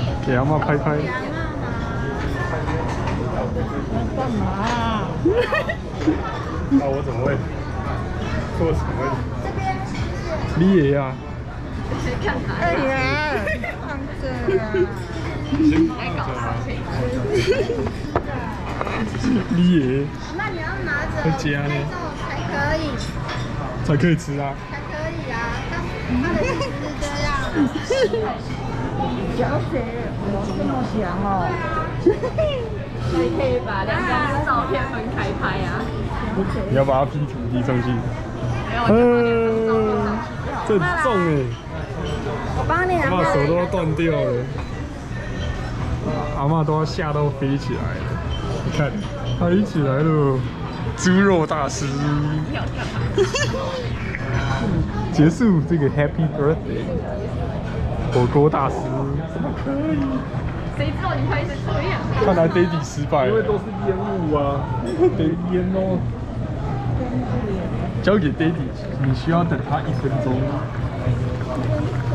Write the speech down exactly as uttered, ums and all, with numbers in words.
给阿妈拍拍。 干嘛、啊？ 那我怎么会做什么？你也呀？ 哎呀，放这啊！ 先放着啊。你也？ 那你要拿着会加呢？ 才可以， 才可以吃啊。 才可以啊。它它的意思是这样。 小姐，我这么想哦。 所以可以把两张照片分开拍啊。 你要把它 P 图 P 上去。 没有，我就把两张照片上去。 这很重哎。 我帮你阿嬷手都要断掉了，阿嬷都要吓到飞起来了。你看，飞起来了，猪肉大师。结束这个 Happy Birthday， 火锅大师。怎么可以？ 谁知道你拍成这样？ 看来 Daddy 失败了，因为都是烟雾啊，得烟哦。交给 Daddy， 你需要等他一分钟。